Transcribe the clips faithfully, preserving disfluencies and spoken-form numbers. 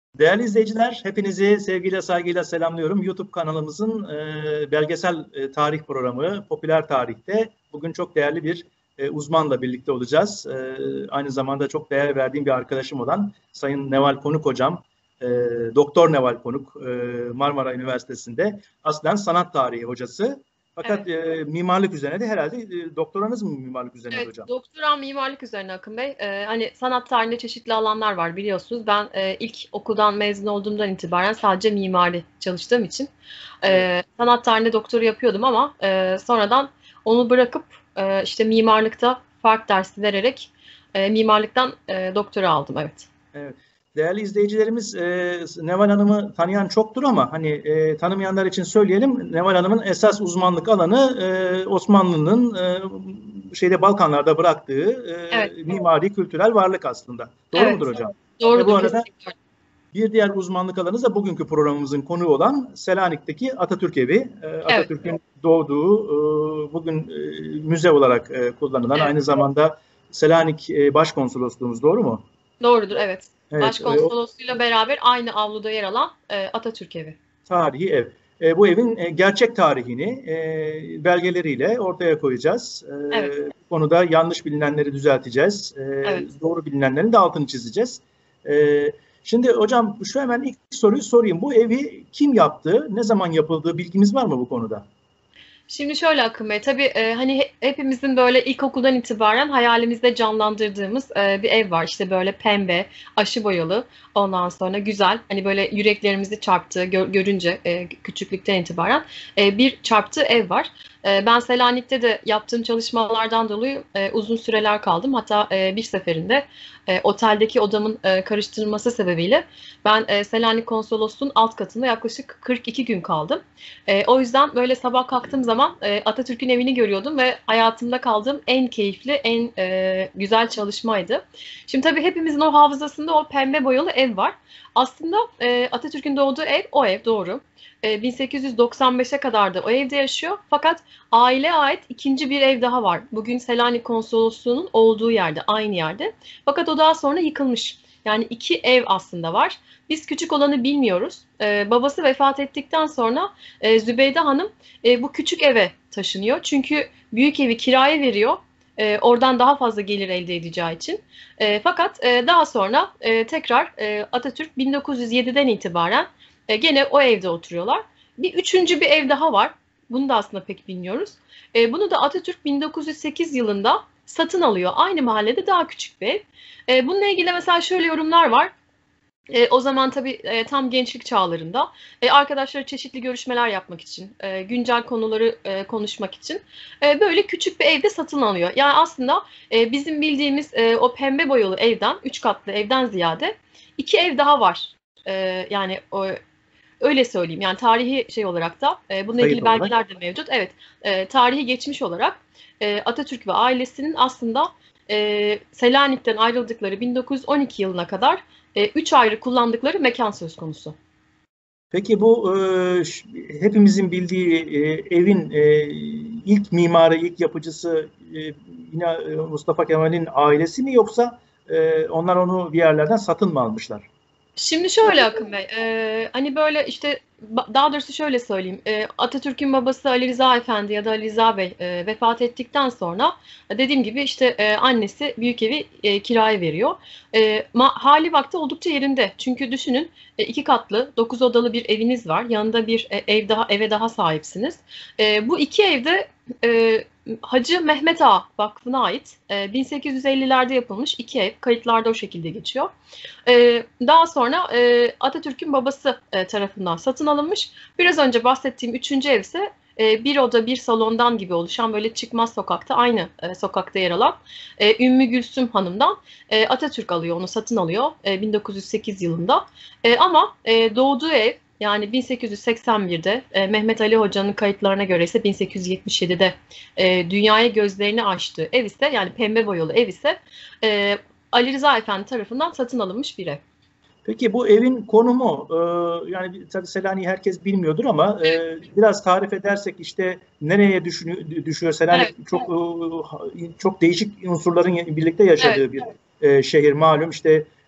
Değerli izleyiciler, hepinizi sevgiyle, saygıyla selamlıyorum. YouTube kanalımızın e, belgesel e, tarih programı Popüler Tarih'te bugün çok değerli bir e, uzmanla birlikte olacağız. E, aynı zamanda çok değer verdiğim bir arkadaşım olan Sayın Neval Konuk Hocam, e, Doktor Neval Konuk, e, Marmara Üniversitesi'nde aslen sanat tarihi hocası. Fakat Evet. e, mimarlık üzerine de herhalde e, doktoranız mı mimarlık üzerine Evet, hocam? doktoram mimarlık üzerine Akın Bey. Ee, hani sanat tarihinde çeşitli alanlar var biliyorsunuz. Ben e, ilk okuldan mezun olduğumdan itibaren sadece mimari çalıştığım için Evet. e, sanat tarihinde doktora yapıyordum ama e, sonradan onu bırakıp e, işte mimarlıkta fark dersi vererek e, mimarlıktan e, doktora aldım. Evet. Evet. Değerli izleyicilerimiz, e, Neval Hanım'ı tanıyan çoktur ama hani e, tanımayanlar için söyleyelim. Neval Hanım'ın esas uzmanlık alanı e, Osmanlı'nın e, şeyde Balkanlarda bıraktığı Evet. e, mimari kültürel varlık aslında. Doğru mudur Evet. hocam? Ve bu Doğrudur arada kesinlikle. bir diğer uzmanlık alanı da bugünkü programımızın konuğu olan Selanik'teki Atatürk Evi. E, Evet. Atatürk'ün doğduğu e, bugün e, müze olarak e, kullanılan, Evet. aynı zamanda Selanik e, Başkonsolosluğumuz, doğru mu? Doğrudur. Evet. Evet, e, Başkonsolosluğuyla beraber aynı avluda yer alan e, Atatürk Evi. tarihi ev. E, bu evin e, gerçek tarihini e, belgeleriyle ortaya koyacağız. E, Evet. bu konuda yanlış bilinenleri düzelteceğiz. E, Evet. doğru bilinenlerin de altını çizeceğiz. E, şimdi hocam şu hemen ilk soruyu sorayım. Bu evi kim yaptı? Ne zaman yapıldığı bilgimiz var mı bu konuda? Şimdi şöyle Akın Bey, tabii e, hani he- hepimizin böyle ilkokuldan itibaren hayalimizde canlandırdığımız e, bir ev var. İşte böyle pembe, aşı boyalı, ondan sonra güzel, hani böyle yüreklerimizi çarptığı gö- görünce e, küçüklükten itibaren e, bir çarptığı ev var. E, ben Selanik'te de yaptığım çalışmalardan dolayı e, uzun süreler kaldım. Hatta e, bir seferinde e, oteldeki odamın e, karıştırılması sebebiyle ben e, Selanik Konsolosluğu'nun alt katında yaklaşık kırk iki gün kaldım. E, o yüzden böyle sabah kalktığım zaman e, Atatürk'ün evini görüyordum ve hayatımda kaldığım en keyifli, en e, güzel çalışmaydı. Şimdi tabii hepimizin o hafızasında o pembe boyalı ev var. Aslında e, Atatürk'ün doğduğu ev o ev, doğru. E, bin sekiz yüz doksan beşe kadar da o evde yaşıyor. Fakat aileye ait ikinci bir ev daha var. Bugün Selanik Konsolosluğu'nun olduğu yerde, aynı yerde. Fakat o daha sonra yıkılmış. Yani iki ev aslında var. Biz küçük olanı bilmiyoruz. Ee, babası vefat ettikten sonra e, Zübeyde Hanım e, bu küçük eve taşınıyor. Çünkü büyük evi kiraya veriyor. E, oradan daha fazla gelir elde edeceği için. E, fakat e, daha sonra e, tekrar e, Atatürk bin dokuz yüz yediden itibaren e, gene o evde oturuyorlar. Bir üçüncü bir ev daha var. Bunu da aslında pek bilmiyoruz. E, bunu da Atatürk bin dokuz yüz sekiz yılında satın alıyor. Aynı mahallede daha küçük bir ev. E, bununla ilgili mesela şöyle yorumlar var. E, o zaman tabii e, tam gençlik çağlarında e, arkadaşları çeşitli görüşmeler yapmak için, e, güncel konuları e, konuşmak için e, böyle küçük bir evde satın alıyor. Yani aslında e, bizim bildiğimiz e, o pembe boyalı evden, üç katlı evden ziyade iki ev daha var. E, yani o, öyle söyleyeyim. Yani tarihi şey olarak da e, bununla Kayıt ilgili olarak. belgeler de mevcut. Evet, e, tarihi geçmiş olarak e, Atatürk ve ailesinin aslında e, Selanik'ten ayrıldıkları bin dokuz yüz on iki yılına kadar e, üç ayrı kullandıkları mekan söz konusu. Peki bu e, ş- hepimizin bildiği e, evin e, ilk mimarı, ilk yapıcısı e, yine e, Mustafa Kemal'in ailesi mi, yoksa e, onlar onu bir yerlerden satın mı almışlar? Şimdi şöyle Akın Bey, e, hani böyle işte daha doğrusu şöyle söyleyeyim. E, Atatürk'ün babası Ali Rıza Efendi ya da Ali Rıza Bey e, vefat ettikten sonra dediğim gibi işte e, annesi büyük evi e, kiraya veriyor. E, ma- hali vakti oldukça yerinde. Çünkü düşünün e, iki katlı dokuz odalı bir eviniz var. Yanında bir e, ev daha eve daha sahipsiniz. E, bu iki evde e, Hacı Mehmet Ağa Vakfı'na ait e, bin sekiz yüz ellilerde yapılmış iki ev. Kayıtlarda o şekilde geçiyor. Ee, daha sonra e, Atatürk'ün babası e, tarafından satın alınmış. Biraz önce bahsettiğim üçüncü ev ise e, bir oda bir salondan gibi oluşan böyle çıkmaz sokakta aynı e, sokakta yer alan e, Ümmü Gülsüm Hanım'dan e, Atatürk alıyor, onu satın alıyor e, bin dokuz yüz sekiz yılında. E, ama e, doğduğu ev yani bin sekiz yüz seksen birde e, Mehmet Ali Hoca'nın kayıtlarına göre ise bin sekiz yüz yetmiş yedide e, dünyaya gözlerini açtığı ev ise yani pembe boyalı ev ise e, Ali Rıza Efendi tarafından satın alınmış bir ev. Peki bu evin konumu, e, yani tabii Selanik'i herkes bilmiyordur ama e, biraz tarif edersek, işte nereye düşünü- düşüyor? Evet, Selanik çok e, çok değişik unsurların birlikte evet, yaşadığı bir e, şehir malum. İşte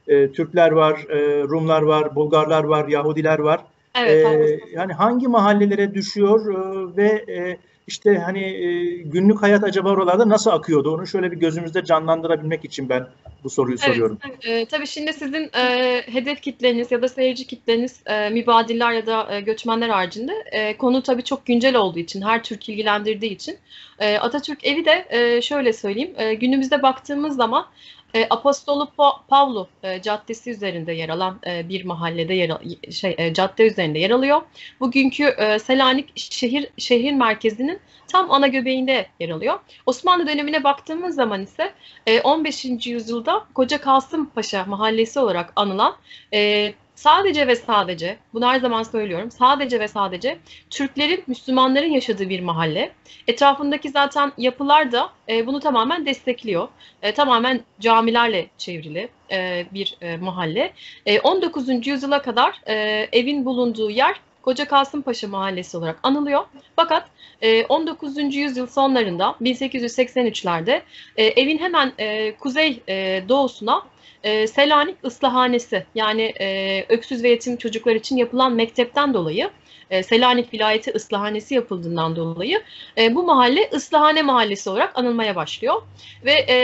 e, Türkler var, e, Rumlar var, Bulgarlar var, Yahudiler var. Evet, E, yani hangi mahallelere düşüyor e, ve e, işte hani e, günlük hayat acaba oralarda nasıl akıyordu? Onu şöyle bir gözümüzde canlandırabilmek için ben bu soruyu Evet, soruyorum. e, tabii şimdi sizin e, hedef kitleniz ya da seyirci kitleniz e, mübadiller ya da e, göçmenler haricinde e, konu tabii çok güncel olduğu için, her Türk ilgilendirdiği için e, Atatürk Evi de e, şöyle söyleyeyim, e, günümüzde baktığımız zaman e, Apostolu Pa- Pavlo e, Caddesi üzerinde yer alan e, bir mahallede yer al- şey e, cadde üzerinde yer alıyor. Bugünkü e, Selanik şehir şehir merkezinin tam ana göbeğinde yer alıyor. Osmanlı dönemine baktığımız zaman ise e, on beşinci yüzyılda Koca Kasım Paşa Mahallesi olarak anılan e, sadece ve sadece, bunu her zaman söylüyorum, sadece ve sadece Türklerin, Müslümanların yaşadığı bir mahalle. Etrafındaki zaten yapılar da e, bunu tamamen destekliyor. E, tamamen camilerle çevrili e, bir e, mahalle. E, on dokuzuncu yüzyıla kadar e, evin bulunduğu yer Koca Kasımpaşa Mahallesi olarak anılıyor. Fakat e, on dokuzuncu yüzyıl sonlarında bin sekiz yüz seksen üçlerde e, evin hemen e, kuzey e, doğusuna e, Selanik Islahanesi, yani e, öksüz ve yetim çocuklar için yapılan mektepten dolayı, e, Selanik vilayeti Islahanesi yapıldığından dolayı e, bu mahalle Islahane Mahallesi olarak anılmaya başlıyor. Ve e,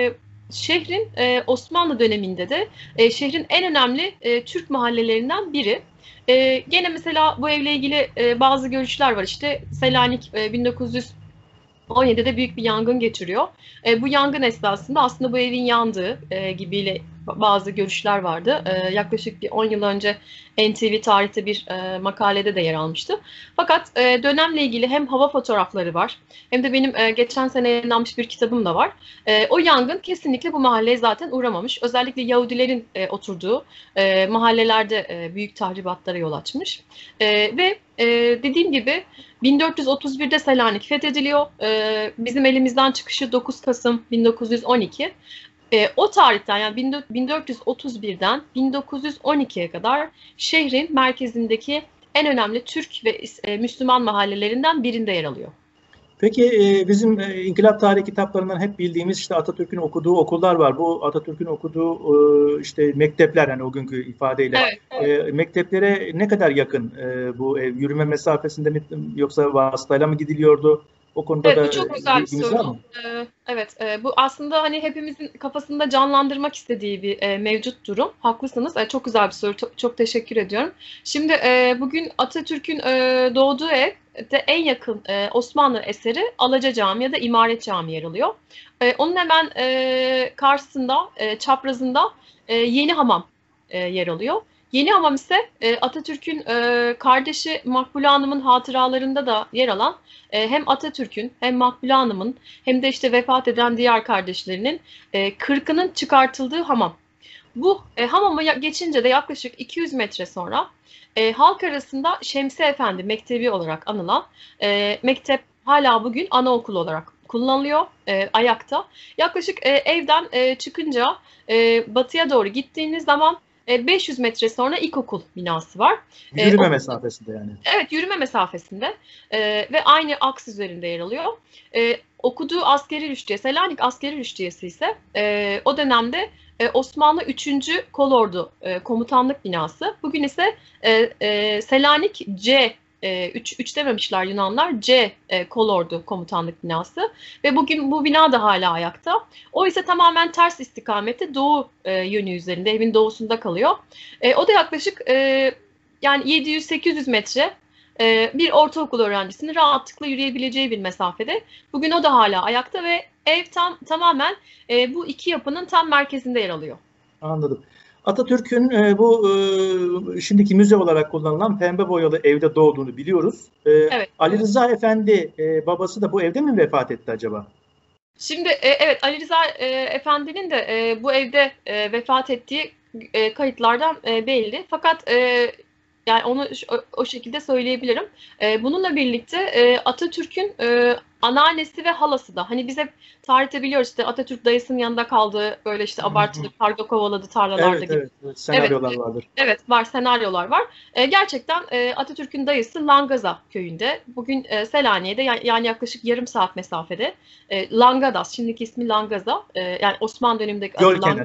şehrin e, Osmanlı döneminde de e, şehrin en önemli e, Türk mahallelerinden biri. E, gene mesela bu evle ilgili e, bazı görüşler var. İşte Selanik e, bin dokuz yüz on yedide büyük bir yangın geçiriyor. E, bu yangın esnasında aslında bu evin yandığı e, gibiyle bazı görüşler vardı. E, yaklaşık bir on yıl önce N T V Tarih'te bir e, makalede de yer almıştı. Fakat e, dönemle ilgili hem hava fotoğrafları var, hem de benim e, geçen sene yayınlanmış bir kitabım da var. E, o yangın kesinlikle bu mahalleye zaten uğramamış. Özellikle Yahudilerin e, oturduğu e, mahallelerde e, büyük tahribatlara yol açmış. E, ve e, dediğim gibi bin dört yüz otuz birde Selanik fethediliyor. Ee, bizim elimizden çıkışı dokuz Kasım bin dokuz yüz on iki. Ee, o tarihten, yani bin dört yüz otuz birden bin dokuz yüz on ikiye kadar şehrin merkezindeki en önemli Türk ve e, Müslüman mahallelerinden birinde yer alıyor. Peki e, bizim e, İnkılap tarihi kitaplarından hep bildiğimiz işte Atatürk'ün okuduğu okullar var. Bu Atatürk'ün okuduğu e, işte mektepler, yani o günkü ifadeyle Evet, evet. e, mekteplere ne kadar yakın e, bu ev? Yürüme mesafesinde mi yoksa vasıtayla mı gidiliyordu? O konuda Evet, da bu çok e, güzel bir bilgimiz var soru. mı? Ee, evet, e, bu aslında hani hepimizin kafasında canlandırmak istediği bir e, mevcut durum. Haklısınız. E, çok güzel bir soru. Çok, çok teşekkür ediyorum. Şimdi e, bugün Atatürk'ün e, doğduğu ev de en yakın e, Osmanlı eseri Alaca Camii ya da İmaret Camii yer alıyor. E, onun hemen e, karşısında, e, çaprazında e, Yeni Hamam e, yer alıyor. Yeni Hamam ise e, Atatürk'ün e, kardeşi Makbule Hanım'ın hatıralarında da yer alan, e, hem Atatürk'ün hem Makbule Hanım'ın hem de işte vefat eden diğer kardeşlerinin e, kırkının çıkartıldığı hamam. Bu e, hamama geçince de yaklaşık iki yüz metre sonra e, halk arasında Şemsi Efendi Mektebi olarak anılan e, mektep hala bugün anaokulu olarak kullanılıyor e, ayakta. Yaklaşık e, evden e, çıkınca e, batıya doğru gittiğiniz zaman e, beş yüz metre sonra ilkokul binası var. E, Yürüme okul, mesafesinde yani. evet, yürüme mesafesinde e, ve aynı aks üzerinde yer alıyor. E, okuduğu askeri rüştiye, Selanik askeri rüştiyesi ise e, o dönemde e, Osmanlı üçüncü Kolordu e, komutanlık binası. Bugün ise e, e, Selanik C, e, üç, üç dememişler Yunanlar, C e, Kolordu komutanlık binası. Ve bugün bu bina da hala ayakta. O ise tamamen ters istikamette doğu e, yönü üzerinde, evin doğusunda kalıyor. E, o da yaklaşık e, yani yedi yüz sekiz yüz metre e, bir ortaokul öğrencisinin rahatlıkla yürüyebileceği bir mesafede. Bugün o da hala ayakta ve ev tam tamamen e, bu iki yapının tam merkezinde yer alıyor. Anladım. Atatürk'ün e, bu e, şimdiki müze olarak kullanılan pembe boyalı evde doğduğunu biliyoruz. E, Evet. Ali Rıza Efendi e, babası da bu evde mi vefat etti acaba? Şimdi e, evet, Ali Rıza e, Efendi'nin de e, bu evde e, vefat ettiği e, kayıtlardan e, belli. Fakat e, yani onu o, o şekilde söyleyebilirim. E, bununla birlikte e, Atatürk'ün e, anneannesi ve halası da, hani biz hep tarihte biliyoruz işte Atatürk dayısının yanında kaldığı, böyle işte abartılı karga kovaladı tarlalarda Evet, gibi. evet, evet. Evet, Senaryolar vardır. evet, var, senaryolar var. E, gerçekten e, Atatürk'ün dayısı Langaza köyünde. Bugün e, Selanik'te, yani, yani yaklaşık yarım saat mesafede. E, Langadas, şimdiki ismi Langaza. E, yani Osmanlı dönemindeki Göl adı Lang kenarında.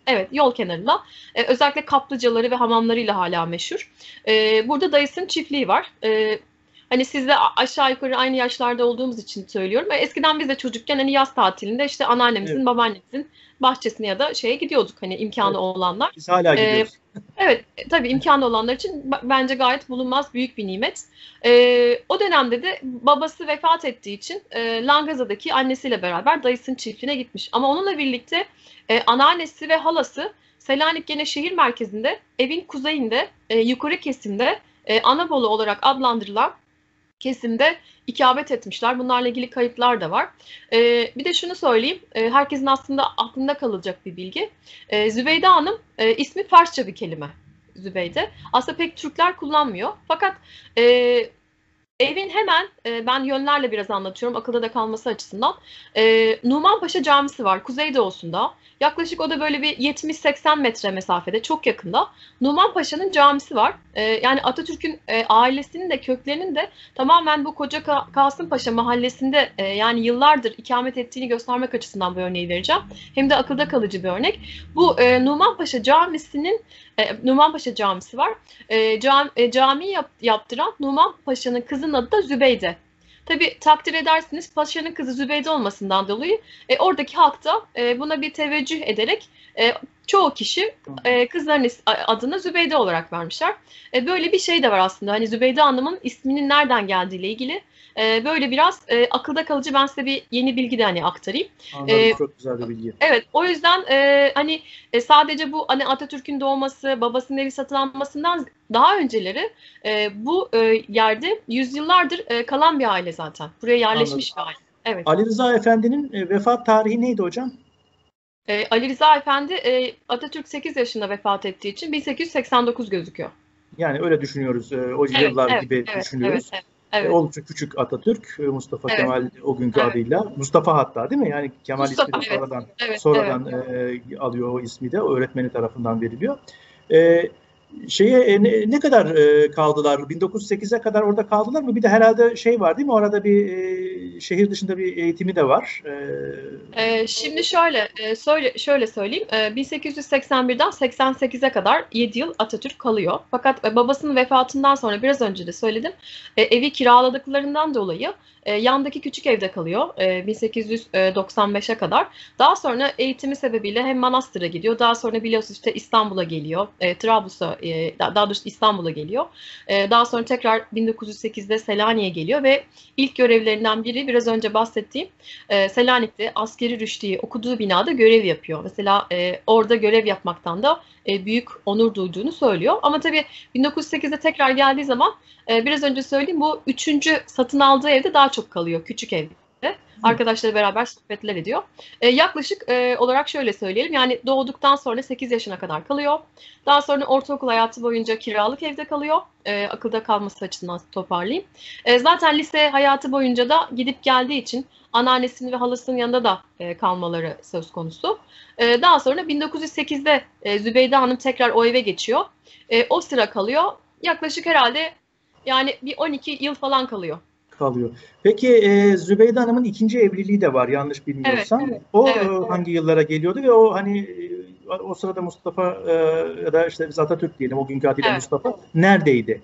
Evet, yol kenarında. Ee, özellikle kaplıcaları ve hamamlarıyla hala meşhur. Ee, burada dayısının çiftliği var. Ee, hani sizle aşağı yukarı aynı yaşlarda olduğumuz için söylüyorum. Ee, eskiden biz de çocukken hani yaz tatilinde işte Evet. anneannemizin, babaannemizin bahçesine ya da şeye gidiyorduk hani imkanı Evet. olanlar. Biz hala Ee, gidiyoruz. evet, e, tabii imkanı olanlar için bence gayet bulunmaz büyük bir nimet. Ee, o dönemde de babası vefat ettiği için e, Langaza'daki annesiyle beraber dayısının çiftliğine gitmiş. Ama onunla birlikte e, anneannesi ve halası Selanik gene şehir merkezinde, evin kuzeyinde, e, yukarı kesimde, e, Anabolu olarak adlandırılan kesimde ikamet etmişler. Bunlarla ilgili kayıtlar da var. E, bir de şunu söyleyeyim, e, herkesin aslında aklında kalacak bir bilgi. E, Zübeyde Hanım e, ismi Farsça bir kelime. Zübeyde. Aslında pek Türkler kullanmıyor. Fakat e, evin hemen, e, ben yönlerle biraz anlatıyorum akılda da kalması açısından. E, Numan Paşa Camisi var kuzeydoğusunda. Yaklaşık o da böyle bir yetmiş seksen metre mesafede, çok yakında. Numan Paşa'nın camisi var. E, yani Atatürk'ün e, ailesinin de köklerinin de tamamen bu Koca Ka- Kasım Paşa mahallesinde e, yani yıllardır ikamet ettiğini göstermek açısından bu örneği vereceğim. Hem de akılda kalıcı bir örnek. Bu e, Numan Paşa Camisi'nin e, Numan Paşa Camisi var. E, cam, e, cami yap, yaptıran Numan Paşa'nın kızının adı da Zübeyde. Tabi takdir edersiniz Paşa'nın kızı Zübeyde olmasından dolayı e, oradaki halk da e, buna bir teveccüh ederek e, çoğu kişi e, kızların adını Zübeyde olarak vermişler. E, böyle bir şey de var aslında. Hani Zübeyde Hanım'ın isminin nereden geldiğiyle ilgili e, böyle biraz e, akılda kalıcı, ben size bir yeni bilgi de hani aktarayım. Anladım. E, Çok güzel bir bilgi. Evet, o yüzden e, hani e, sadece bu hani Atatürk'ün doğması, babasının evi satın almasından daha önceleri e, bu e, yerde yüzyıllardır e, kalan bir aile zaten. Buraya Anladım. yerleşmiş bir aile. Evet. Ali Rıza Efendi'nin e, vefat tarihi neydi hocam? E, Ali Rıza Efendi e, Atatürk sekiz yaşında vefat ettiği için bin sekiz yüz seksen dokuz gözüküyor. Yani öyle düşünüyoruz. E, o Evet, yıllar evet, gibi evet, evet, düşünüyoruz. evet. E, Evet, oldukça küçük Atatürk, e, Mustafa evet, Kemal o günkü evet. adıyla. Mustafa hatta değil mi? Yani Kemal ismi Mustafa, de evet, sonradan evet, evet. sonradan e, alıyor o ismi de. O öğretmeni tarafından veriliyor. E, şeye e, ne, ne kadar e, kaldılar? bin dokuz yüz sekize kadar orada kaldılar mı? Bir de herhalde şey var değil mi? Orada bir e, şehir dışında bir eğitimi de var. E, Ee, şimdi şöyle, e, söyle, şöyle söyleyeyim. Ee, bin sekiz yüz seksen birden seksen sekize kadar yedi yıl Atatürk kalıyor. Fakat e, babasının vefatından sonra biraz önce de söyledim. e, evi kiraladıklarından dolayı e, yandaki küçük evde kalıyor e, bin sekiz yüz doksan beşe kadar. Daha sonra eğitimi sebebiyle hem Manastır'a gidiyor. Daha sonra biliyorsunuz işte İstanbul'a geliyor. E, Trablus'a, e, daha doğrusu İstanbul'a geliyor. E, daha sonra tekrar bin dokuz yüz sekizde Selanik'e geliyor ve ilk görevlerinden biri biraz önce bahsettiğim e, Selanik'te askeri rüştiyi okuduğu binada görev yapıyor. Mesela e, orada görev yapmaktan da e, büyük onur duyduğunu söylüyor. Ama tabii bin dokuz yüz sekizde tekrar geldiği zaman e, biraz önce söyleyeyim, bu üçüncü satın aldığı evde daha çok kalıyor, küçük evde. Arkadaşları beraber sohbetler ediyor. E, yaklaşık e, olarak şöyle söyleyelim, yani doğduktan sonra sekiz yaşına kadar kalıyor. Daha sonra ortaokul hayatı boyunca kiralık evde kalıyor. E, akılda kalması açısından toparlayayım. E, zaten lise hayatı boyunca da gidip geldiği için anneannesinin ve halasının yanında da e, kalmaları söz konusu. E, daha sonra bin dokuz yüz sekizde e, Zübeyde Hanım tekrar o eve geçiyor. E, o sıra kalıyor. Yaklaşık herhalde yani bir on iki yıl falan kalıyor. kalıyor. Peki e, Zübeyde Hanım'ın ikinci evliliği de var yanlış Evet, bilmiyorsam. O evet. e, hangi yıllara geliyordu ve o hani e, o sırada Mustafa e, ya da işte biz Atatürk diyelim o günkü adıyla Evet. Mustafa neredeydi?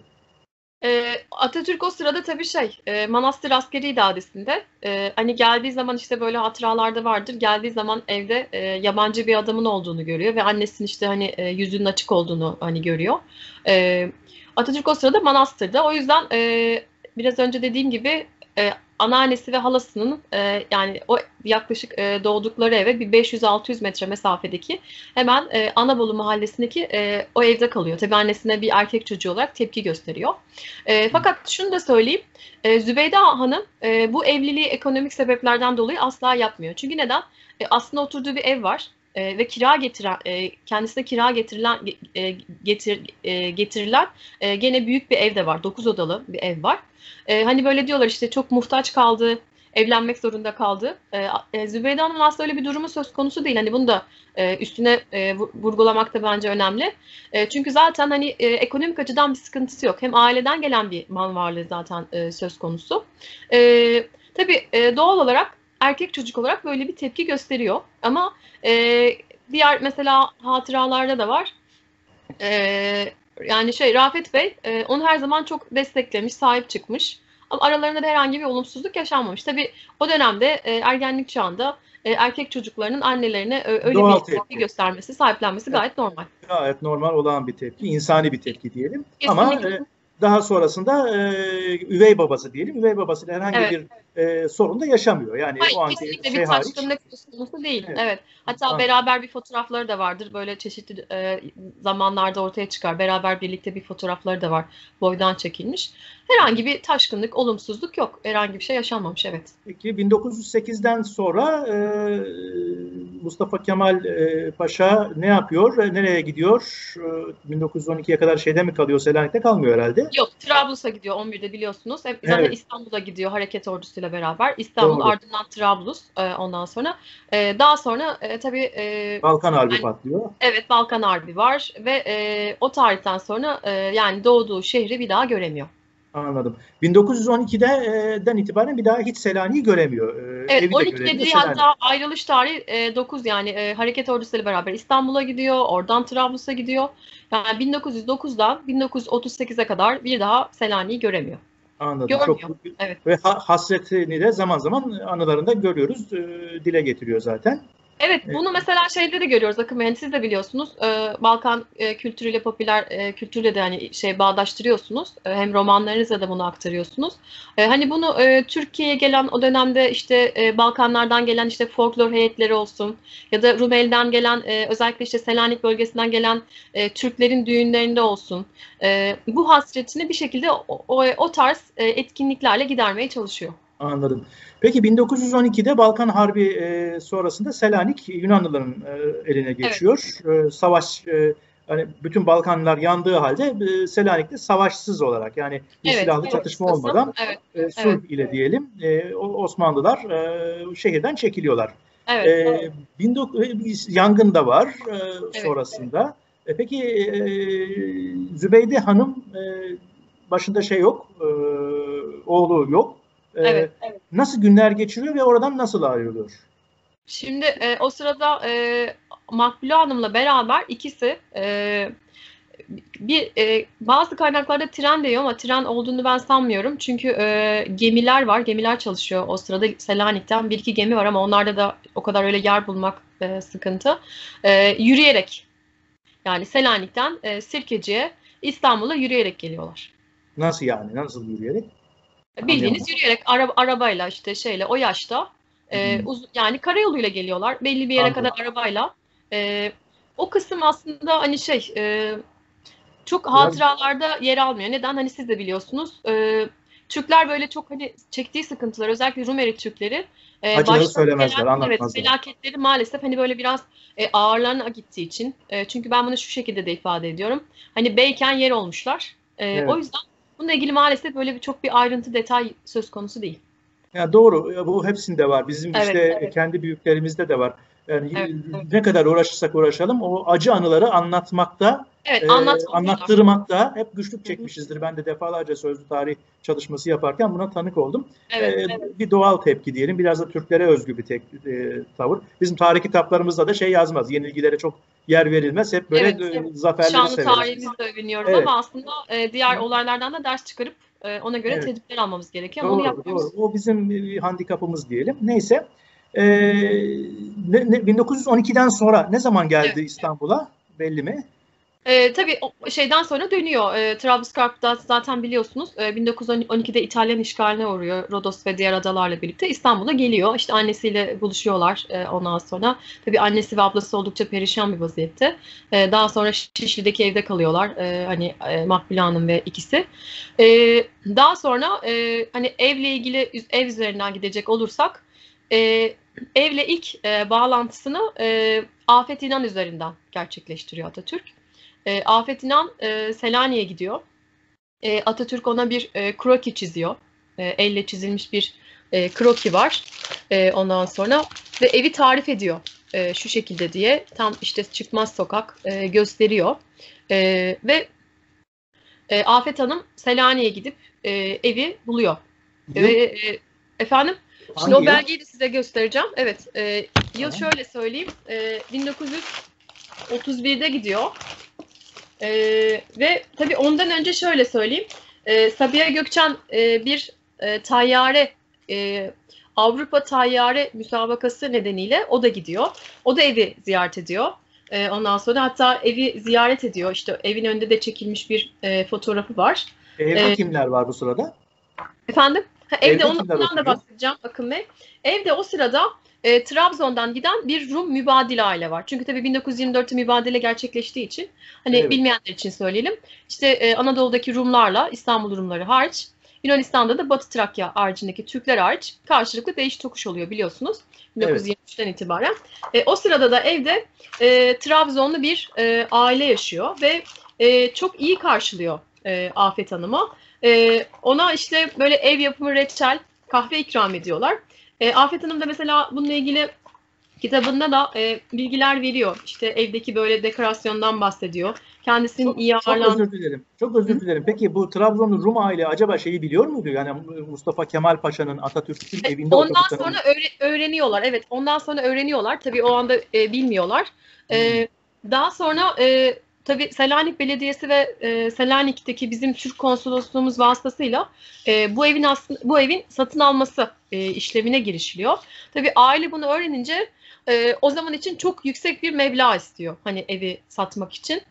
E, Atatürk o sırada tabii şey, e, Manastır Askeri İdaresi'nde. E, hani geldiği zaman işte böyle hatıralarda vardır. Geldiği zaman evde e, yabancı bir adamın olduğunu görüyor ve annesinin işte hani e, yüzünün açık olduğunu hani görüyor. E, Atatürk o sırada Manastır'da. O yüzden e, biraz önce dediğim gibi e, anneannesi ve halasının e, yani o yaklaşık e, doğdukları eve bir beş yüz altı yüz metre mesafedeki hemen e, Anabolu mahallesindeki e, o evde kalıyor. Tabii annesine bir erkek çocuğu olarak tepki gösteriyor. E, fakat şunu da söyleyeyim, e, Zübeyde Hanım e, bu evliliği ekonomik sebeplerden dolayı asla yapmıyor. Çünkü neden? E, aslında oturduğu bir ev var e, ve kira getiren, e, kendisine kira getirilen e, getir, e, getirilen e, gene büyük bir ev de var. Dokuz odalı bir ev var. E, hani böyle diyorlar işte çok muhtaç kaldı, evlenmek zorunda kaldı. E, e, Zübeyde Hanım'ın aslında öyle bir durumu söz konusu değil. Hani bunu da e, üstüne e, vurgulamak da bence önemli. E, çünkü zaten hani e, ekonomik açıdan bir sıkıntısı yok. Hem aileden gelen bir mal varlığı zaten e, söz konusu. E, tabii e, doğal olarak erkek çocuk olarak böyle bir tepki gösteriyor. Ama e, diğer mesela hatıralarda da var. E, yani şey Rafet Bey e, onu her zaman çok desteklemiş, sahip çıkmış. Ama aralarında da herhangi bir olumsuzluk yaşanmamış. Tabii o dönemde e, ergenlik çağında e, erkek çocuklarının annelerine e, öyle Doğal bir tepki tepki. göstermesi, sahiplenmesi Evet, gayet normal. gayet normal olan bir tepki, insani bir tepki diyelim. Ama Kesinlikle. e, daha sonrasında e, üvey babası diyelim, üvey babasıyla herhangi Evet. bir e, sorun da yaşamıyor. Yani Hayır, o anki kesinlikle bir şey hariç. taşkınlık söz konusu değil. Evet, Evet. Hatta anladım. beraber bir fotoğrafları da vardır. Böyle çeşitli e, zamanlarda ortaya çıkar. Beraber birlikte bir fotoğrafları da var. Boydan çekilmiş. Herhangi bir taşkınlık, olumsuzluk yok. Herhangi bir şey yaşanmamış. Evet. Peki bin dokuz yüz sekizden sonra e, Mustafa Kemal e, Paşa ne yapıyor? E, nereye gidiyor? E, bin dokuz yüz on ikiye kadar şeyde mi kalıyor? Selanik'te kalmıyor herhalde. Yok, Trablus'a gidiyor on birde biliyorsunuz. Hep zaten Evet, İstanbul'a gidiyor hareket ordusuyla beraber. İstanbul doğru. ardından Trablus e, ondan sonra. E, daha sonra e, tabii e, Balkan Harbi yani patlıyor. evet Balkan Harbi var ve e, o tarihten sonra e, yani doğduğu şehri bir daha göremiyor. Anladım. bin dokuz yüz on ikiden itibaren bir daha hiç Selanik'i göremiyor. E, Evet evi de on ikide göremiyor, değil Selanik. hatta ayrılış tarihi e, dokuz yani e, hareket ordusuyla beraber İstanbul'a gidiyor, oradan Trablus'a gidiyor. Yani bin dokuz yüz dokuzdan bin dokuz yüz otuz sekize kadar bir daha Selanik'i göremiyor. Anladım. Çok Görmüyor. Evet. ve ha, hasretini de zaman zaman anılarında görüyoruz, e, dile getiriyor zaten. Evet, E, bunu mesela şeyde de görüyoruz Akın Bey. Hani siz de biliyorsunuz. e, Balkan e, kültürüyle, popüler e, kültürle de hani şey bağdaştırıyorsunuz. E, hem romanlarınızla da bunu aktarıyorsunuz. E, hani bunu e, Türkiye'ye gelen o dönemde işte e, Balkanlardan gelen işte folklor heyetleri olsun ya da Rumeli'den gelen e, özellikle işte Selanik bölgesinden gelen e, Türklerin düğünlerinde olsun. E, bu hasretini bir şekilde o, o, o tarz e, etkinliklerle gidermeye çalışıyor. Anladım. Peki bin dokuz yüz on ikide Balkan Harbi e, sonrasında Selanik Yunanlıların e, eline Evet, geçiyor. E, savaş e, hani bütün Balkanlar yandığı halde e, Selanik'te savaşsız olarak yani bir evet, silahlı evet, çatışma kıskası. olmadan Evet, e, evet, sulh ile diyelim e, Osmanlılar e, şehirden çekiliyorlar. evet, E, bin dokuz yüz yangın da var e, evet. sonrasında. E, peki e, Zübeyde Hanım e, başında şey yok, e, oğlu yok. Evet. E, nasıl günler geçiriyor ve oradan nasıl ayrılıyor? Şimdi e, o sırada e, Makbule Hanım'la beraber ikisi e, bir e, bazı kaynaklarda tren diyor ama tren olduğunu ben sanmıyorum. Çünkü e, gemiler var, gemiler çalışıyor o sırada Selanik'ten bir iki gemi var ama onlarda da o kadar öyle yer bulmak e, sıkıntı. E, yürüyerek yani Selanik'ten e, Sirkeci'ye İstanbul'a yürüyerek geliyorlar. Nasıl yani? Nasıl yürüyerek? Bildiğiniz Anlayamadım. yürüyerek ara, arabayla işte şeyle o yaşta e, Hmm, uz, yani karayoluyla geliyorlar belli bir yere kadar anladım. arabayla. E, o kısım aslında hani şey e, çok Biraz hatıralarda yer almıyor. Neden? Hani siz de biliyorsunuz. E, Türkler böyle çok hani çektiği sıkıntılar özellikle Rumeli Türkleri e, acıları başlarına söylemezler, gelen evet anlatmazlar. felaketleri maalesef hani böyle biraz e, ağırlarına gittiği için e, çünkü ben bunu şu şekilde de ifade ediyorum. Hani beyken yer olmuşlar. E, o Evet. yüzden bununla ilgili maalesef böyle bir çok bir ayrıntı detay söz konusu değil. Ya doğru, bu hepsinde var. Bizim Evet, işte evet. kendi büyüklerimizde de var. Yani evet. ne kadar uğraşırsak uğraşalım, o acı anıları anlatmakta, Evet, e, anlatmazlar. anlattırmakta hep güçlük Hı hı. çekmişizdir. Ben de defalarca sözlü tarih çalışması yaparken buna tanık oldum. Evet, E, bir doğal tepki diyelim, biraz da Türklere özgü bir tek, e, tavır. Bizim tarih kitaplarımızda da şey yazmaz, yenilgilere çok yer verilmez. Hep böyle evet. e, zaferleri Şanlı severiz biz. tarihimizle övünüyoruz Evet, ama aslında e, diğer olaylardan da ders çıkarıp e, ona göre evet. tedbirler almamız gerekiyor ama onu Doğru, doğru. yapmıyoruz. O bizim bir handikapımız diyelim. Neyse. Ee, ne, ne, bin dokuz yüz on ikiden sonra ne zaman Evet. geldi İstanbul'a? Belli mi? E, tabii o şeyden sonra dönüyor. E, Trablusgarp'ta zaten biliyorsunuz e, bin dokuz yüz on ikide İtalyan işgaline uğruyor. Rodos ve diğer adalarla birlikte İstanbul'a geliyor. İşte annesiyle buluşuyorlar e, ondan sonra. Tabii annesi ve ablası oldukça perişan bir vaziyette. E, daha sonra Şişli'deki evde kalıyorlar. E, hani e, Makbule Hanım ve ikisi. E, daha sonra e, hani evle ilgili ev üzerinden gidecek olursak e, evle ilk e, bağlantısını e, Afet İnan üzerinden gerçekleştiriyor Atatürk. E, Afet İnan e, Selanik'e gidiyor. E, Atatürk ona bir e, kroki çiziyor. E, elle çizilmiş bir e, kroki var. E, ondan sonra ve evi tarif ediyor. E, şu şekilde diye tam işte çıkmaz sokak e, gösteriyor. E, ve e, Afet Hanım Selanik'e gidip e, evi buluyor. Ve Yıl? e, efendim şimdi Hangi o yıl? belgeyi de size göstereceğim. Evet, e, yıl Tamam. şöyle söyleyeyim. E, bin dokuz yüz otuz birde gidiyor. E, ve tabii ondan önce şöyle söyleyeyim. E, Sabiha Gökçen e, bir e, tayyare, e, Avrupa tayyare müsabakası nedeniyle o da gidiyor. O da evi ziyaret ediyor. E, ondan sonra hatta evi ziyaret ediyor. İşte evin önünde de çekilmiş bir e, fotoğrafı var. Evde E, kimler var bu sırada? Efendim? Ha, evde, Evde ondan kimler da oturuyor? bahsedeceğim Akın Bey. Evde o sırada e, Trabzon'dan giden bir Rum mübadile aile var. Çünkü tabii bin dokuz yüz yirmi dörtte mübadile gerçekleştiği için hani Evet. bilmeyenler için söyleyelim. İşte e, Anadolu'daki Rumlarla İstanbul Rumları hariç, Yunanistan'da da Batı Trakya haricindeki Türkler hariç karşılıklı değiş tokuş oluyor biliyorsunuz. bin dokuz yüz yirmi üçten evet. itibaren. E, o sırada da evde e, Trabzonlu bir e, aile yaşıyor ve e, çok iyi karşılıyor e, Afet Hanım'ı. E, ona işte böyle ev yapımı reçel, kahve ikram ediyorlar. E, Afet Hanım da mesela bununla ilgili kitabında da e, bilgiler veriyor. İşte evdeki böyle dekorasyondan bahsediyor. Kendisinin Çok, iyi çok ağırlan... özür dilerim. Çok özür dilerim. Peki bu Trabzonlu Rum aile acaba şeyi biliyor muydu? Yani Mustafa Kemal Paşa'nın, Atatürk'ün evinde Ondan oturduklarını... sonra öğre- öğreniyorlar. Evet, ondan sonra öğreniyorlar. Tabii o anda e, bilmiyorlar. E, daha sonra e, tabii Selanik Belediyesi ve e, Selanik'teki bizim Türk konsolosluğumuz vasıtasıyla e, bu evin aslında bu evin satın alması e, işlemine girişiliyor. Tabii aile bunu öğrenince e, o zaman için çok yüksek bir meblağ istiyor. Hani evi satmak için.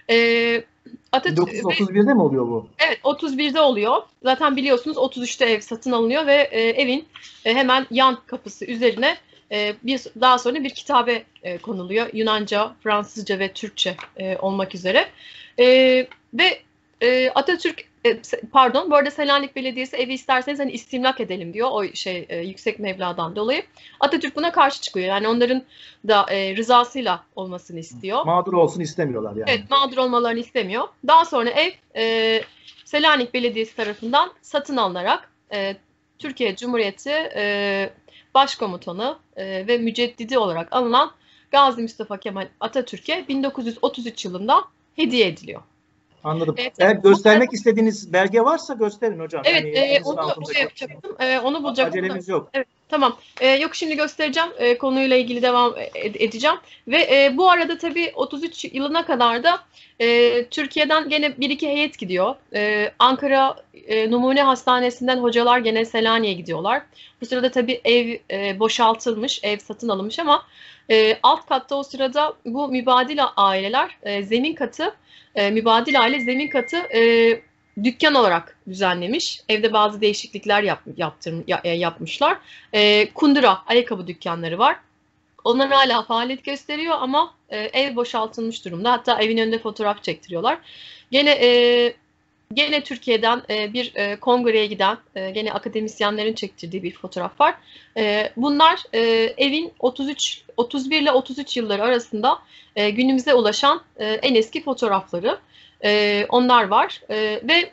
E, bin dokuz yüz otuz birde mi oluyor bu? Evet, otuz birde oluyor. Zaten biliyorsunuz otuz üçte ev satın alınıyor ve e, evin e, hemen yan kapısı üzerine e, bir daha sonra bir kitabe e, konuluyor. Yunanca, Fransızca ve Türkçe e, olmak üzere. E, ve e, Atatürk e, pardon, bu arada Selanik Belediyesi evi isterseniz hani istimlak edelim diyor o şey e, yüksek meblağdan dolayı. Atatürk buna karşı çıkıyor. Yani onların da e, rızasıyla olmasını istiyor. Mağdur olsun istemiyorlar yani. Evet, mağdur olmalarını istemiyor. Daha sonra ev e, Selanik Belediyesi tarafından satın alınarak e, Türkiye Cumhuriyeti e, Başkomutanı e, ve müceddidi olarak alınan Gazi Mustafa Kemal Atatürk'e bin dokuz yüz otuz üç yılında hediye ediliyor. Anladım. Evet, Eğer bu- göstermek istediğiniz belge varsa gösterin hocam. Evet, Yani e, elinizin onu, altında onu yapacaktım. E, onu bulacaktım. acelemiz yok. Evet, tamam. E, yok şimdi göstereceğim. E, konuyla ilgili devam ed- edeceğim. Ve e, bu arada tabii otuz üç yılına kadar da e, Türkiye'den gene bir iki heyet gidiyor. E, Ankara e, Numune Hastanesi'nden hocalar gene Selanik'e gidiyorlar. Bu sırada tabii ev e, boşaltılmış, ev satın alınmış ama e, alt katta o sırada bu mübadil aileler e, zemin katı, e, mübadil aile zemin katı e, dükkan olarak düzenlemiş. Evde bazı değişiklikler yap, yaptır, yapmışlar. E, kundura, ayakkabı dükkanları var. Onlar hala faaliyet gösteriyor ama e, ev boşaltılmış durumda. Hatta evin önünde fotoğraf çektiriyorlar. Gene e, gene Türkiye'den e, bir e, kongreye giden e, gene akademisyenlerin çektirdiği bir fotoğraf var. E, bunlar e, evin otuz üç, otuz bir ile otuz üç yılları arasında e, günümüze ulaşan e, en eski fotoğrafları. E, onlar var e, ve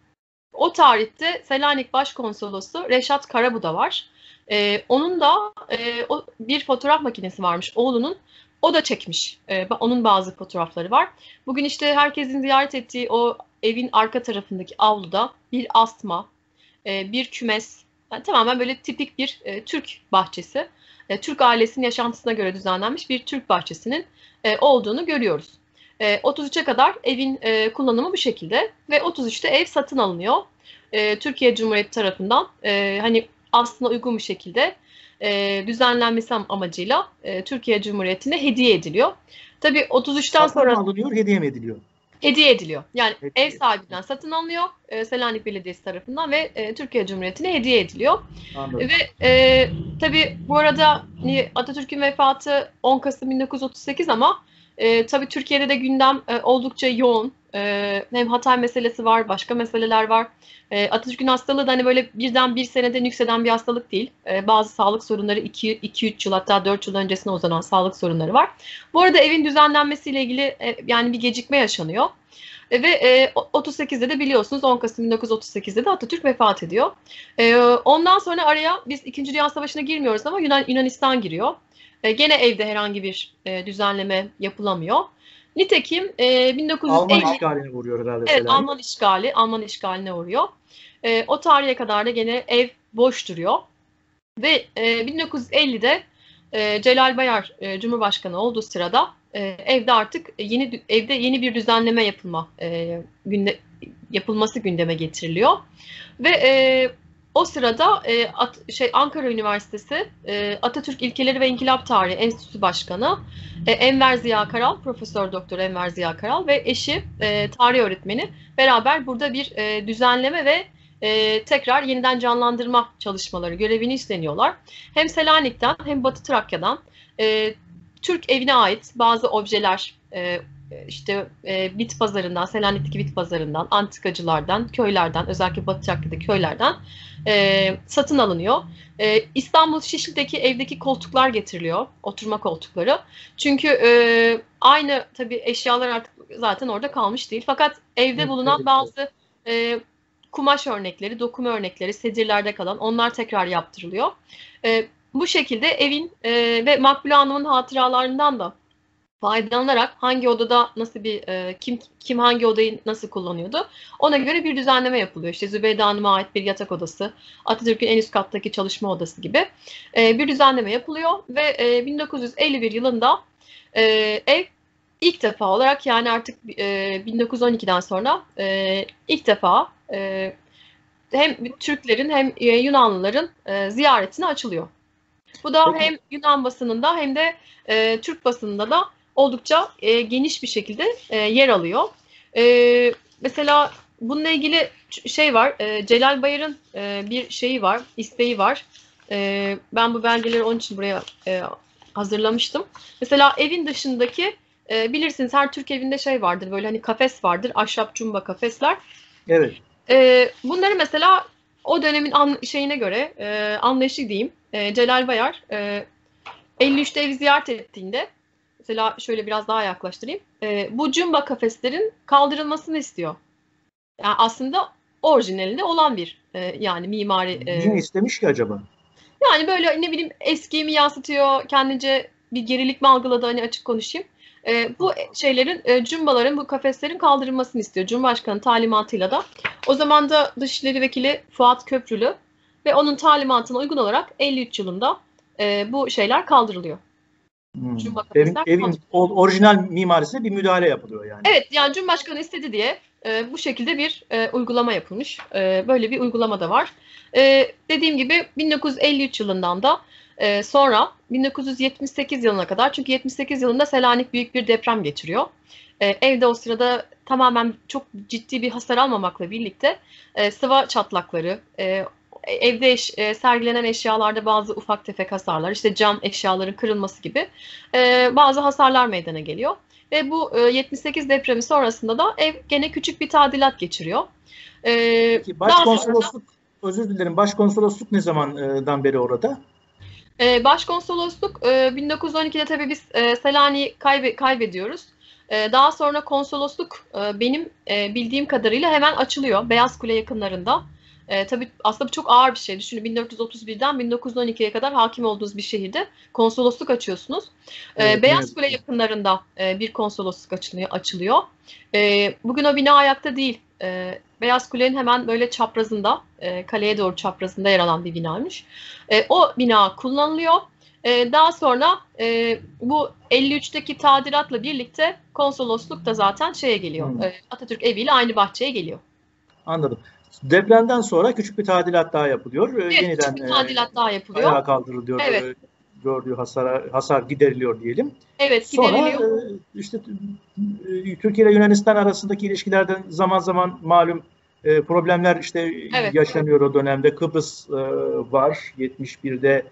o tarihte Selanik Başkonsolosu Reşat Karabuda var. Ee, onun da e, o, bir fotoğraf makinesi varmış oğlunun. O da çekmiş. Ee, onun bazı fotoğrafları var. Bugün işte herkesin ziyaret ettiği o evin arka tarafındaki avluda bir asma, e, bir kümes, yani tamamen böyle tipik bir e, Türk bahçesi. E, Türk ailesinin yaşantısına göre düzenlenmiş bir Türk bahçesinin e, olduğunu görüyoruz. E, otuz üçe kadar evin e, kullanımı bu şekilde ve otuz üçte ev satın alınıyor. E, Türkiye Cumhuriyeti tarafından e, hani aslında uygun bir şekilde e, düzenlenmesi amacıyla e, Türkiye Cumhuriyeti'ne hediye ediliyor. Tabii otuz üçten Satın sonra mı alınıyor, hediye mi ediliyor? hediye ediliyor. Yani Hediye. ev sahibinden satın alınıyor, e, Selanik Belediyesi tarafından ve e, Türkiye Cumhuriyeti'ne hediye ediliyor. Anladım. Ve e, tabii bu arada Atatürk'ün vefatı on Kasım bin dokuz yüz otuz sekiz ama e, tabii Türkiye'de de gündem e, oldukça yoğun. E, hem Hatay meselesi var, başka meseleler var. E, Atatürk'ün hastalığı da hani böyle birden bir senede nükseden bir hastalık değil. E, bazı sağlık sorunları iki üç yıl hatta dört yıl öncesine uzanan sağlık sorunları var. Bu arada evin düzenlenmesiyle ilgili e, yani bir gecikme yaşanıyor. E, ve e, otuz sekizde de biliyorsunuz on Kasım bin dokuz yüz otuz sekizde de Atatürk vefat ediyor. E, ondan sonra araya biz İkinci Dünya Savaşı'na girmiyoruz ama Yunan, Yunanistan giriyor. E, gene evde herhangi bir e, düzenleme yapılamıyor. Nitekim e, bin dokuz yüz elli... Alman işgaline vuruyor herhalde. Evet, Selanik. Alman işgali, Alman işgaline uğruyor. E, o tarihe kadar da gene ev boş duruyor. Ve e, bin dokuz yüz ellide e, Celal Bayar e, Cumhurbaşkanı olduğu sırada e, evde artık yeni evde yeni bir düzenleme yapılma e, günde, yapılması gündeme getiriliyor ve e, o sırada e, At, şey Ankara Üniversitesi e, Atatürk İlkeleri ve İnkılap Tarihi Enstitüsü Başkanı e, Enver Ziya Karal, Profesör Doktor Enver Ziya Karal ve eşi e, tarih öğretmeni beraber burada bir e, düzenleme ve e, tekrar yeniden canlandırma çalışmaları görevini üstleniyorlar. Hem Selanik'ten hem Batı Trakya'dan e, Türk evine ait bazı objeler, e, işte e, bit pazarından, Selanik'teki bit pazarından, antikacılardan, köylerden, özellikle Batı Trakya'daki köylerden e, satın alınıyor. E, İstanbul Şişli'deki evdeki koltuklar getiriliyor, oturma koltukları. Çünkü e, aynı tabii eşyalar artık zaten orada kalmış değil. Fakat evde bulunan bazı e, kumaş örnekleri, dokuma örnekleri, sedirlerde kalan onlar tekrar yaptırılıyor. E, bu şekilde evin e, ve Makbule Hanım'ın hatıralarından da faydalanarak hangi odada nasıl bir e, kim kim hangi odayı nasıl kullanıyordu ona göre bir düzenleme yapılıyor. İşte Zübeyde Hanım'a ait bir yatak odası, Atatürk'ün en üst kattaki çalışma odası gibi e, bir düzenleme yapılıyor ve e, bin dokuz yüz elli bir yılında e, ev ilk defa olarak, yani artık e, bin dokuz yüz on ikiden sonra e, ilk defa e, hem Türklerin hem e, Yunanlıların e, ziyaretine açılıyor. Bu da Peki. hem Yunan basınında hem de e, Türk basınında da oldukça e, geniş bir şekilde e, yer alıyor. E, mesela bununla ilgili şey var, e, Celal Bayar'ın e, bir şeyi var, isteği var. E, ben bu belgeleri onun için buraya e, hazırlamıştım. Mesela evin dışındaki, e, bilirsiniz her Türk evinde şey vardır, böyle hani kafes vardır, ahşap cumba kafesler. Evet. E, bunları mesela o dönemin an, şeyine göre, e, anlayışı diyeyim, e, Celal Bayar e, elli üçte evi ziyaret ettiğinde, mesela şöyle biraz daha yaklaştırayım, e, bu cumba kafeslerin kaldırılmasını istiyor. Yani aslında orijinalinde olan bir e, yani mimari. E, Niye istemiş ki acaba? Yani böyle ne bileyim eskiyi mi yansıtıyor, kendince bir gerilik mi algıladı, hani açık konuşayım. E, bu şeylerin, e, cumbaların, bu kafeslerin kaldırılmasını istiyor. Cumhurbaşkanı talimatıyla da. O zaman da Dışişleri Vekili Fuat Köprülü ve onun talimatına uygun olarak elli üç yılında e, bu şeyler kaldırılıyor. Hmm. Cumba Evin, kafesler evin orijinal mimarisine bir müdahale yapılıyor yani. Evet, yani Cumhurbaşkanı istedi diye e, bu şekilde bir e, uygulama yapılmış. E, böyle bir uygulama da var. E, dediğim gibi bin dokuz yüz elli üç yılından da e, sonra bin dokuz yüz yetmiş sekiz yılına kadar, çünkü yetmiş sekiz yılında Selanik büyük bir deprem geçiriyor. E, evde o sırada tamamen çok ciddi bir hasar almamakla birlikte e, sıva çatlakları, e, evde eş, e, sergilenen eşyalarda bazı ufak tefek hasarlar, işte cam eşyaların kırılması gibi e, bazı hasarlar meydana geliyor. Ve bu e, yetmiş sekiz depremi sonrasında da ev gene küçük bir tadilat geçiriyor. E, Peki başkonsolosluk, özür dilerim, başkonsolosluk ne zamandan beri orada? E, başkonsolosluk e, bin dokuz yüz on ikide tabii biz e, Selanik'i kaybe, kaybediyoruz. E, daha sonra konsolosluk e, benim e, bildiğim kadarıyla hemen açılıyor Beyaz Kule yakınlarında. E, tabii aslında bu çok ağır bir şey. Düşünün, bin dört yüz otuz birden bin dokuz yüz on ikiye kadar hakim olduğunuz bir şehirde konsolosluk açıyorsunuz. E, Evet, Beyaz evet. Kule yakınlarında e, bir konsolosluk açılıyor. açılıyor. E, bugün o bina ayakta değil. E, Beyaz Kule'nin hemen böyle çaprazında, e, kaleye doğru çaprazında yer alan bir binaymış. E, o bina kullanılıyor. E, daha sonra e, bu elli üçteki tadilatla birlikte konsolosluk da zaten şeye geliyor. Hmm. E, Atatürk eviyle aynı bahçeye geliyor. Anladım. Depremden sonra küçük bir tadilat daha yapılıyor. Evet, Yeniden küçük bir tadilat daha yapılıyor. ayağa kaldırılıyor. Evet. Gördüğü hasara, hasar gideriliyor diyelim. Evet, Sonra gideriliyor. işte Türkiye ile Yunanistan arasındaki ilişkilerden zaman zaman malum problemler işte Evet. yaşanıyor o dönemde. Kıbrıs var yetmiş birde,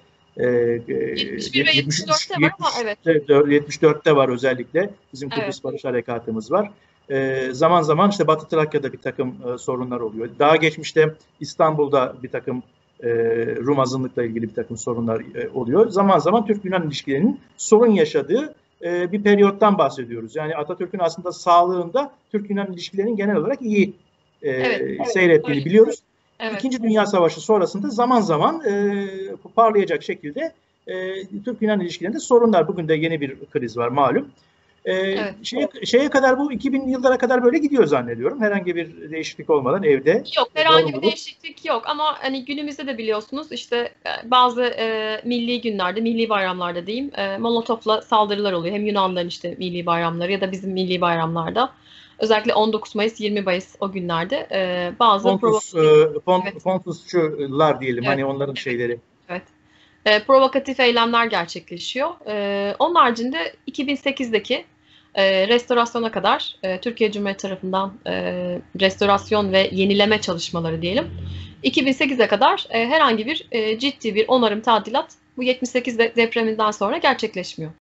yetmiş bir ve yetmiş dörtte var ama evet. yetmiş dörtte var özellikle. Bizim Kıbrıs Evet. Barış Harekatımız var. E, zaman zaman işte Batı Trakya'da bir takım e, sorunlar oluyor. Daha geçmişte İstanbul'da bir takım e, Rum azınlıkla ilgili bir takım sorunlar e, oluyor. Zaman zaman Türk-Yunan ilişkilerinin sorun yaşadığı e, bir periyottan bahsediyoruz. Yani Atatürk'ün aslında sağlığında Türk-Yunan ilişkilerinin genel olarak iyi e, evet. seyrettiğini evet. biliyoruz. Evet. İkinci Dünya Savaşı sonrasında zaman zaman e, parlayacak şekilde e, Türk-Yunan ilişkilerinde sorunlar. Bugün de yeni bir kriz var malum. Ee, Evet. şeye, şeye kadar bu iki binli yıllara kadar böyle gidiyor zannediyorum. Herhangi bir değişiklik olmadan evde. Yok, E, doğru herhangi bir mudur? değişiklik yok ama hani günümüzde de biliyorsunuz işte e, bazı e, milli günlerde, milli bayramlarda diyeyim, e, Molotof'la saldırılar oluyor. Hem Yunanların işte milli bayramları ya da bizim milli bayramlarda. Özellikle on dokuz Mayıs, yirmi Mayıs o günlerde e, bazı Pontus, provokatif, e, Pont, evet, Pontusçular diyelim, evet, hani onların evet, şeyleri. evet. E, provokatif eylemler gerçekleşiyor. E, onun haricinde iki bin sekizdeki e, restorasyona kadar e, Türkiye Cumhuriyeti tarafından e, restorasyon ve yenileme çalışmaları diyelim. iki bin sekize kadar e, herhangi bir e, ciddi bir onarım tadilat bu yetmiş sekiz de- depreminden sonra gerçekleşmiyor.